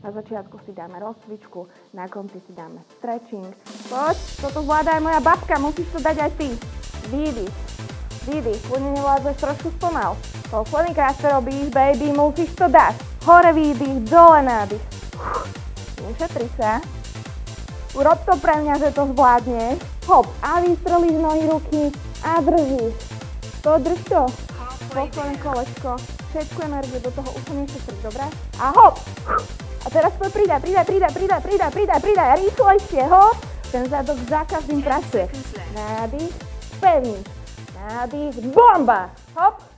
Na začiatku si dáme rozcvičku, na konci si dáme stretching. Poď, toto zvláda aj moja babka, musíš to dať aj ty. Výdych, výdych, kľudne nevládzeš trošku spomal. Posledný krát to robíš, baby, musíš to dať. Hore výdych, dole nádych. Ušetri sa. Urob to pre mňa, že to zvládneš. Hop, a vystrelíš nohy, ruky a držíš. To drž to. Posledné kolečko. Všetku energiu do toho úplne šetriť, dobre? A hop! A teraz to pridaj. Rýchlejšie, hop! Ten zadok za každým pracuje. Nádych, pevníš. Nádych, bomba! Hop!